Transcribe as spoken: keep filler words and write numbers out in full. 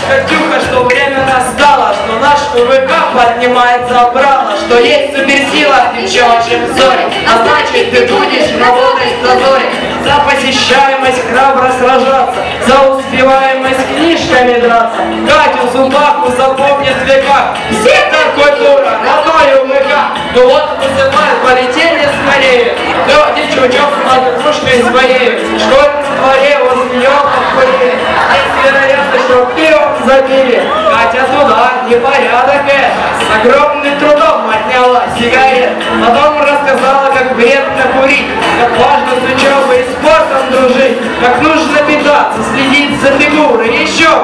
Катюха, что время настало, что наш УВК поднимается обратно, что есть суперсила в девчоночьем взоре, а значит ты будешь работать в дозоре, за посещаемость храбро сражаться, за успеваемость книжками драться. Катю Зубаху запомнит в веках, сектор культура, родной УВК. Ну вот вызывают, полетели скорее, да, девчонок над кружкой своей, в школьном дворе возле елок курили. Есть вероятность, что пивом забили. Катя туда, непорядок это. С огромным трудом отняла сигарет. Потом рассказала, как вредно курить, как важно с учебой и спортом дружить, как нужно питаться, следить за фигурой. Еще